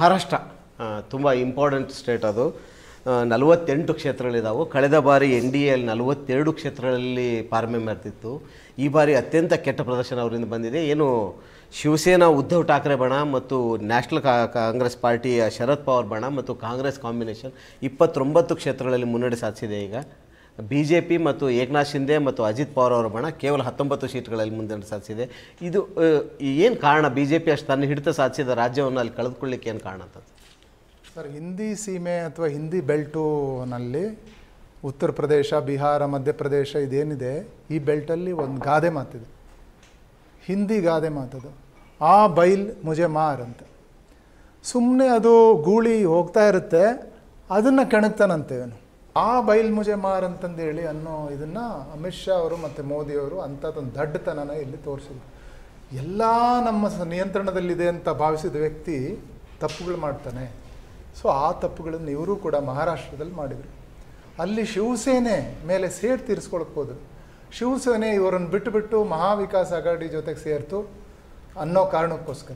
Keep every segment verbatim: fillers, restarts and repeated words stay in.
ಮಹಾರಾಷ್ಟ್ರ ತುಂಬ important state ಅದು. ನಲವತ್ತೆಂಟು ಕ್ಷೇತ್ರಗಳಿದ್ದಾವೆ. ಕಳೆದ ಬಾರಿ ಎನ್ ಡಿ ಎಲ್ಲಿ ನಲವತ್ತೆರಡು ಕ್ಷೇತ್ರಗಳಲ್ಲಿ ಪಾರ್ಮೆ ಮೆರೆದಿತ್ತು. ಈ ಬಾರಿ ಅತ್ಯಂತ ಕೆಟ್ಟ ಪ್ರದರ್ಶನ ಅವರಿಂದ ಬಂದಿದೆ. ಏನು ಶಿವಸೇನಾ ಉದ್ಧವ್ ಠಾಕ್ರೆ ಬಣ ಮತ್ತು ನ್ಯಾಷನಲ್ ಕಾಂಗ್ರೆಸ್ ಪಾರ್ಟಿಯ ಶರದ್ ಪವಾರ್ ಬಣ ಮತ್ತು ಕಾಂಗ್ರೆಸ್ ಕಾಂಬಿನೇಷನ್ ಇಪ್ಪತ್ತೊಂಬತ್ತು ಕ್ಷೇತ್ರಗಳಲ್ಲಿ ಮುನ್ನಡೆ ಸಾಧಿಸಿದೆ. ಈಗ ಬಿ ಜೆ ಪಿ ಮತ್ತು ಏಕನಾಥ್ ಶಿಂದೆ ಮತ್ತು ಅಜಿತ್ ಪವಾರ್ ಅವರ ಬಣ ಕೇವಲ ಹತ್ತೊಂಬತ್ತು ಸೀಟ್ಗಳಲ್ಲಿ ಮುನ್ನಡೆ ಸಾಧಿಸಿದೆ. ಇದು ಏನು ಕಾರಣ? ಬಿ ಜೆ ಪಿ ಅಷ್ಟು ತನ್ನ ಹಿಡಿತ ಸಾಧಿಸಿದ ರಾಜ್ಯವನ್ನು ಅಲ್ಲಿ ಕಳೆದುಕೊಳ್ಳಿಕ್ಕೆ ಏನು ಕಾರಣ ಅಂತ ಸರ್? ಹಿಂದಿ ಸೀಮೆ ಅಥವಾ ಹಿಂದಿ ಬೆಲ್ಟುನಲ್ಲಿ ಉತ್ತರ ಪ್ರದೇಶ, ಬಿಹಾರ, ಮಧ್ಯಪ್ರದೇಶ ಇದೇನಿದೆ, ಈ ಬೆಲ್ಟಲ್ಲಿ ಒಂದು ಗಾದೆ ಮಾತಿದೆ, ಹಿಂದಿ ಗಾದೆ ಮಾತದು, ಆ ಬೈಲ್ ಮುಜೆ ಮಾರ್ ಅಂತ. ಸುಮ್ಮನೆ ಅದು ಗೂಳಿ ಹೋಗ್ತಾ ಇರುತ್ತೆ, ಅದನ್ನು ಕೆಣಕ್ತಾನಂತೇವನು. ಆ ಬೈಲ್ ಮುಜೆ ಮಾರ್ ಅಂತಂದೇಳಿ ಅನ್ನೋ ಇದನ್ನು ಅಮಿತ್ ಶಾ ಅವರು ಮತ್ತು ಮೋದಿಯವರು ಅಂಥದ್ದೊಂದು ದಡ್ಡತನನ ಇಲ್ಲಿ ತೋರಿಸಿದ್ರು. ಎಲ್ಲ ನಮ್ಮ ನಿಯಂತ್ರಣದಲ್ಲಿದೆ ಅಂತ ಭಾವಿಸಿದ ವ್ಯಕ್ತಿ ತಪ್ಪುಗಳು ಮಾಡ್ತಾನೆ. ಸೊ ಆ ತಪ್ಪುಗಳನ್ನು ಇವರು ಕೂಡ ಮಹಾರಾಷ್ಟ್ರದಲ್ಲಿ ಮಾಡಿದರು. ಅಲ್ಲಿ ಶಿವಸೇನೆ ಮೇಲೆ ಸೇಡ್ ತೀರಿಸ್ಕೊಳಕ್ಕೆ ಹೋದರು. ಶಿವಸೇನೆ ಇವರನ್ನು ಬಿಟ್ಟುಬಿಟ್ಟು ಮಹಾವಿಕಾಸ್ ಅಘಾಡಿ ಜೊತೆಗೆ ಸೇರ್ತು ಅನ್ನೋ ಕಾರಣಕ್ಕೋಸ್ಕರ.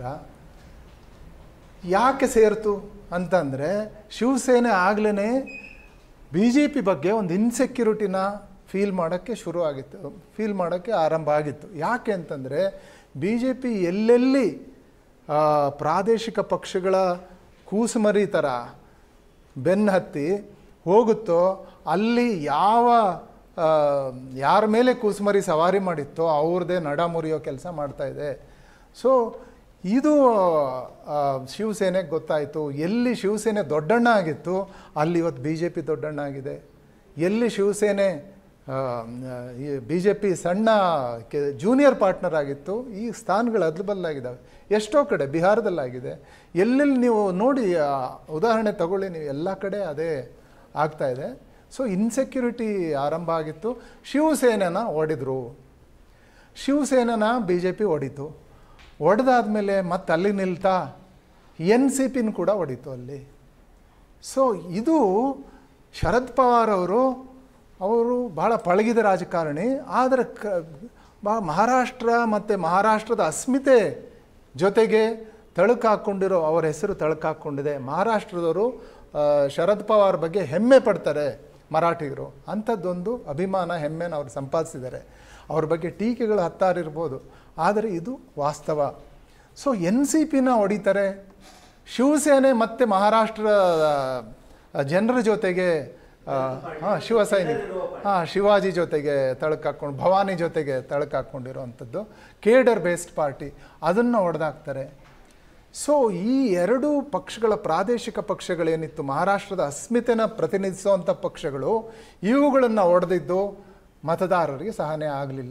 ಯಾಕೆ ಸೇರ್ತು ಅಂತಂದರೆ, ಶಿವಸೇನೆ ಆಗಲೇ ಬಿ ಜೆ ಪಿ ಬಗ್ಗೆ ಒಂದು ಇನ್ಸೆಕ್ಯೂರಿಟಿನ ಫೀಲ್ ಮಾಡೋಕ್ಕೆ ಶುರು ಆಗಿತ್ತು, ಫೀಲ್ ಮಾಡೋಕ್ಕೆ ಆರಂಭ ಆಗಿತ್ತು. ಯಾಕೆ ಅಂತಂದರೆ, ಬಿ ಜೆ ಪಿ ಎಲ್ಲೆಲ್ಲಿ ಪ್ರಾದೇಶಿಕ ಪಕ್ಷಗಳ ಕೂಸುಮರಿ ಥರ ಬೆನ್ನು ಹತ್ತಿ ಹೋಗುತ್ತೋ ಅಲ್ಲಿ ಯಾವ ಯಾರ ಮೇಲೆ ಕೂಸುಮರಿ ಸವಾರಿ ಮಾಡಿತ್ತೋ ಅವ್ರದ್ದೇ ನಡ ಮುರಿಯೋ ಕೆಲಸ ಮಾಡ್ತಾಯಿದೆ. ಸೊ ಇದು ಶಿವಸೇನೆಗೆ ಗೊತ್ತಾಯಿತು. ಎಲ್ಲಿ ಶಿವಸೇನೆ ದೊಡ್ಡಣ್ಣ ಆಗಿತ್ತು ಅಲ್ಲಿ ಇವತ್ತು ಬಿ ಜೆ ಪಿ ದೊಡ್ಡಣ್ಣ ಆಗಿದೆ. ಎಲ್ಲಿ ಶಿವಸೇನೆ ಈ ಬಿ ಜೆ ಪಿ ಸಣ್ಣ ಕೆ ಜೂನಿಯರ್ ಪಾರ್ಟ್ನರ್ ಆಗಿತ್ತು, ಈ ಸ್ಥಾನಗಳು ಅದ್ಲಬಲ್ಲಾಗಿದ್ದಾವೆ. ಎಷ್ಟೋ ಕಡೆ ಬಿಹಾರದಲ್ಲಾಗಿದೆ. ಎಲ್ಲೆಲ್ಲಿ ನೀವು ನೋಡಿ ಉದಾಹರಣೆ ತಗೊಳ್ಳಿ ನೀವು, ಎಲ್ಲ ಕಡೆ ಅದೇ ಆಗ್ತಾಯಿದೆ. ಸೊ ಇನ್ಸೆಕ್ಯೂರಿಟಿ ಆರಂಭ ಆಗಿತ್ತು. ಶಿವಸೇನೆನ ಹೊಡೆದ್ರು, ಶಿವಸೇನೆನ ಬಿ ಜೆ ಪಿ ಹೊಡಿತು. ಹೊಡೆದಾದ್ಮೇಲೆ ಮತ್ತೆ ಅಲ್ಲಿ ನಿಲ್ತಾ ಎನ್ ಸಿ ಪಿನ ಕೂಡ ಹೊಡಿತು ಅಲ್ಲಿ. ಸೊ ಇದು ಶರದ್ ಪವಾರ್ ಅವರು ಅವರು ಭಾಳ ಪಳಗಿದ ರಾಜಕಾರಣಿ. ಆದರೆ ಕ ಮಹಾರಾಷ್ಟ್ರ ಮತ್ತು ಮಹಾರಾಷ್ಟ್ರದ ಅಸ್ಮಿತೆ ಜೊತೆಗೆ ತಳುಕಾಕೊಂಡಿರೋ ಅವರ ಹೆಸರು ತಳುಕಾಕೊಂಡಿದೆ. ಮಹಾರಾಷ್ಟ್ರದವರು ಶರದ್ ಪವಾರ್ ಬಗ್ಗೆ ಹೆಮ್ಮೆ ಪಡ್ತಾರೆ ಮರಾಠಿಗರು. ಅಂಥದ್ದೊಂದು ಅಭಿಮಾನ, ಹೆಮ್ಮೆನ ಅವ್ರು ಸಂಪಾದಿಸಿದ್ದಾರೆ. ಅವ್ರ ಬಗ್ಗೆ ಟೀಕೆಗಳು ಹತ್ತಾರು ಇರ್ಬೋದು, ಆದರೆ ಇದು ವಾಸ್ತವ. ಸೊ ಎನ್ ಸಿ ಪಿನ ಹೊಡಿತಾರೆ. ಶಿವಸೇನೆ ಮತ್ತು ಮಹಾರಾಷ್ಟ್ರ ಜನರ ಜೊತೆಗೆ ಹಾಂ ಶಿವಸೈನಿಕ ಹಾಂ ಶಿವಾಜಿ ಜೊತೆಗೆ ತಳಕಾಕೊಂಡು, ಭವಾನಿ ಜೊತೆಗೆ ತಳಕಾಕೊಂಡಿರೋವಂಥದ್ದು ಕೇಡರ್ ಬೇಸ್ಡ್ ಪಾರ್ಟಿ, ಅದನ್ನು ಹೊಡೆದಾಕ್ತಾರೆ. ಸೊ ಈ ಎರಡೂ ಪಕ್ಷಗಳ ಪ್ರಾದೇಶಿಕ ಪಕ್ಷಗಳೇನಿತ್ತು, ಮಹಾರಾಷ್ಟ್ರದ ಅಸ್ಮಿತೆನ ಪ್ರತಿನಿಧಿಸುವಂಥ ಪಕ್ಷಗಳು, ಇವುಗಳನ್ನು ಹೊಡೆದಿದ್ದು ಮತದಾರರಿಗೆ ಸಹನೆ ಆಗಲಿಲ್ಲ.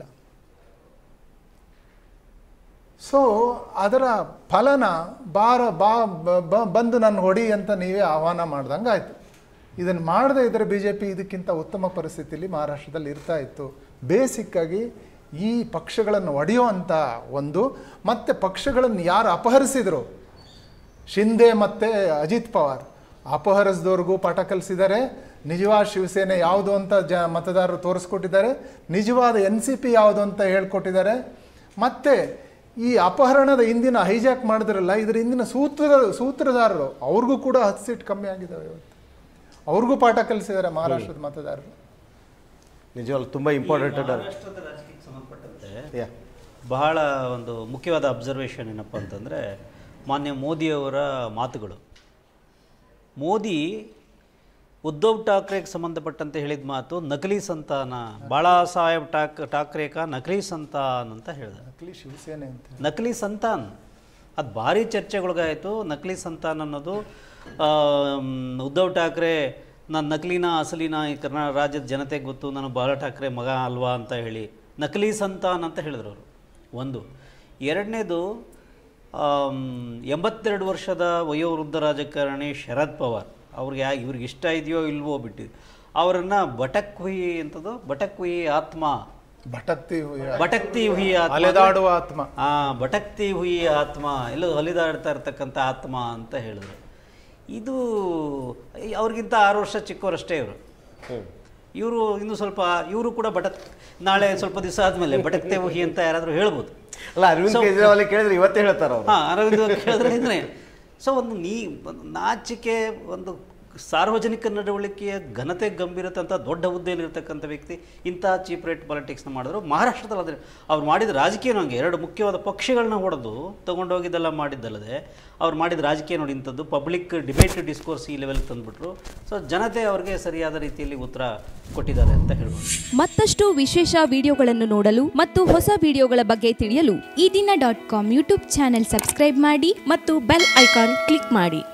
ಸೊ ಅದರ ಫಲನ ಬಾರ ಬಾ ಬಂದು ನನ್ನ ಹೊಡಿ ಅಂತ ನೀವೇ ಆಹ್ವಾನ ಮಾಡ್ದಂಗೆ ಆಯಿತು. ಇದನ್ನು ಮಾಡದೇ ಇದ್ದರೆ ಬಿ ಜೆ ಪಿ ಇದಕ್ಕಿಂತ ಉತ್ತಮ ಪರಿಸ್ಥಿತಿಯಲ್ಲಿ ಮಹಾರಾಷ್ಟ್ರದಲ್ಲಿ ಇರ್ತಾ ಇತ್ತು. ಬೇಸಿಕ್ಕಾಗಿ ಈ ಪಕ್ಷಗಳನ್ನು ಒಡೆಯೋ ಅಂಥ ಒಂದು, ಮತ್ತು ಪಕ್ಷಗಳನ್ನು ಯಾರು ಅಪಹರಿಸಿದರು, ಶಿಂದೆ ಮತ್ತು ಅಜಿತ್ ಪವಾರ್ ಅಪಹರಿಸಿದವ್ರಿಗೂ ಪಾಠ ಕಲಿಸಿದ್ದಾರೆ. ನಿಜವಾದ ಶಿವಸೇನೆ ಯಾವುದು ಅಂತ ಜ ಮತದಾರರು ತೋರಿಸ್ಕೊಟ್ಟಿದ್ದಾರೆ. ನಿಜವಾದ ಎನ್ ಸಿ ಪಿ ಯಾವುದು ಅಂತ ಹೇಳ್ಕೊಟ್ಟಿದ್ದಾರೆ. ಮತ್ತು ಈ ಅಪಹರಣದ ಹಿಂದಿನ ಹೈಜಾಕ್ ಮಾಡಿದ್ರಲ್ಲ, ಇದರ ಹಿಂದಿನ ಸೂತ್ರ ಸೂತ್ರಧಾರರು ಅವ್ರಿಗೂ ಕೂಡ ಹತ್ತು ಸೀಟ್ ಕಮ್ಮಿ ಆಗಿದ್ದಾವೆ. ಇವತ್ತು ಅವ್ರಿಗೂ ಪಾಠ ಕಲಿಸಿದ್ದಾರೆ ಮಹಾರಾಷ್ಟ್ರದ ಮತದಾರರು. ನಿಜವಾಗ್ಲೂ ತುಂಬ ಇಂಪಾರ್ಟೆಂಟ್. ಮಹಾರಾಷ್ಟ್ರದ ರಾಜಕೀಯಕ್ಕೆ ಸಂಬಂಧಪಟ್ಟಂತೆ ಬಹಳ ಒಂದು ಮುಖ್ಯವಾದ ಅಬ್ಸರ್ವೇಷನ್ ಏನಪ್ಪ ಅಂತಂದರೆ, ಮಾನ್ಯ ಮೋದಿಯವರ ಮಾತುಗಳು. ಮೋದಿ ಉದ್ಧವ್ ಠಾಕ್ರೆಗೆ ಸಂಬಂಧಪಟ್ಟಂತೆ ಹೇಳಿದ ಮಾತು ನಕಲಿ ಸಂತಾನ, ಬಾಳಾ ಸಾಹೇಬ್ ಠಾಕ್ ಠಾಕ್ರೆ ಕಾ ನಕಲಿ ಸಂತಾನ್ ಅಂತ ಹೇಳಿದ. ನಕಲಿ ಶಿವಸೇನೆ ಅಂತ, ನಕಲಿ ಸಂತಾನ್ ಅದು ಭಾರಿ ಚರ್ಚೆಗೊಳಗಾಯಿತು. ನಕಲಿ ಸಂತಾನ್ ಅನ್ನೋದು ಉದ್ಧವ್ ಠಾಕ್ರೆ ನಾನು ನಕಲಿನ ಅಸಲಿನ ಈ ಕರ್ನಾಟಕ ರಾಜ್ಯದ ಜನತೆಗೆ ಗೊತ್ತು, ನಾನು ಬಾಳಾ ಠಾಕ್ರೆ ಮಗ ಅಲ್ವಾ ಅಂತ ಹೇಳಿ ನಕಲಿ ಸಂತಾನ್ ಅಂತ ಹೇಳಿದ್ರು ಅವರು. ಒಂದು. ಎರಡನೇದು, ಎಂಬತ್ತೆರಡು ವರ್ಷದ ವಯೋವೃದ್ಧ ರಾಜಕಾರಣಿ ಶರದ್ ಪವಾರ್ ಅವ್ರಿಗೆ ಯಾ ಇವ್ರಿಗೆ ಇಷ್ಟ ಇದೆಯೋ ಇಲ್ವೋ ಬಿಟ್ಟಿದ್ದು ಅವರನ್ನು ಬಟಕ್ ಹುಯಿ ಅಂತದ್ದು ಬಟಕ್ ಹುಯಿ ಆತ್ಮ ಭಟಕ್ತಿ ಭಟಕ್ತಿ ಹುಯಿ ಆತ್ಮ, ಅಲೆದಾಡುವ ಆತ್ಮ. ಹಾಂ, ಭಟಕ್ತಿ ಹುಯಿ ಆತ್ಮ, ಎಲ್ಲೋ ಅಲಿದಾಡ್ತಾ ಇರ್ತಕ್ಕಂಥ ಆತ್ಮ ಅಂತ ಹೇಳಿದ್ರು. ಇದು ಅವ್ರಿಗಿಂತ ಆರು ವರ್ಷ ಚಿಕ್ಕವರಷ್ಟೇ ಇವರು. ಇವರು ಇನ್ನೂ ಸ್ವಲ್ಪ ಇವರು ಕೂಡ ಬಟಕ್ ನಾಳೆ ಸ್ವಲ್ಪ ದಿವಸ ಆದಮೇಲೆ ಭಟಕ್ತೆ ಹುಯಿ ಅಂತ ಯಾರಾದರೂ ಹೇಳ್ಬೋದು. ಅಲ್ಲ, ಅರವಿಂದ್ ಕೇಜ್ರಿವಾಲ್ ಕೇಳಿದ್ರೆ ಇವತ್ತೇ ಹೇಳ್ತಾರೆ ಅವರು. ಹಾಂ, ಅರವಿಂದ್ ಕೇಳಿದ್ರೆ ಇದ್ರೆ ಸೊ ಒಂದು ನೀ ಒಂದು ನಾಚಿಕೆ, ಒಂದು ಸಾರ್ವಜನಿಕ ನಡವಳಿಕೆಯ ಘನತೆ ಗಂಭೀರತೆ ಅಂತ ದೊಡ್ಡ ಹುದ್ದೆಯಲ್ಲಿರ್ತಕ್ಕಂಥ ವ್ಯಕ್ತಿ ಇಂಥ ಚೀಪ್ ರೇಟ್ ಪಾಲಿಟಿಕ್ಸ್ನ ಮಾಡಿದ್ರು. ಮಹಾರಾಷ್ಟ್ರದಲ್ಲಿ ಆದರೆ ಅವ್ರು ಮಾಡಿದ ರಾಜಕೀಯ ಹಂಗೆ ಎರಡು ಮುಖ್ಯವಾದ ಪಕ್ಷಗಳನ್ನ ಹೊಡೆದು ತೊಗೊಂಡೋಗಿದ್ದೆಲ್ಲ ಮಾಡಿದ್ದಲ್ಲದೆ ಅವ್ರು ಮಾಡಿದ ರಾಜಕೀಯ ನೋಡಿ ಇಂಥದ್ದು ಪಬ್ಲಿಕ್ ಡಿಬೇಟ್ ಡಿಸ್ಕೋರ್ಸ್ ಈ ಲೆವೆಲ್ಗೆ ತಂದುಬಿಟ್ರು. ಸೊ ಜನತೆ ಅವ್ರಿಗೆ ಸರಿಯಾದ ರೀತಿಯಲ್ಲಿ ಉತ್ತರ ಕೊಟ್ಟಿದ್ದಾರೆ ಅಂತ ಹೇಳ್ಬೋದು. ಮತ್ತಷ್ಟು ವಿಶೇಷ ವಿಡಿಯೋಗಳನ್ನು ನೋಡಲು ಮತ್ತು ಹೊಸ ವಿಡಿಯೋಗಳ ಬಗ್ಗೆ ತಿಳಿಯಲು Eedina dot com YouTube channel subscribe ಮಾಡಿ ಮತ್ತು ಬೆಲ್ ಐಕಾನ್ ಕ್ಲಿಕ್ ಮಾಡಿ.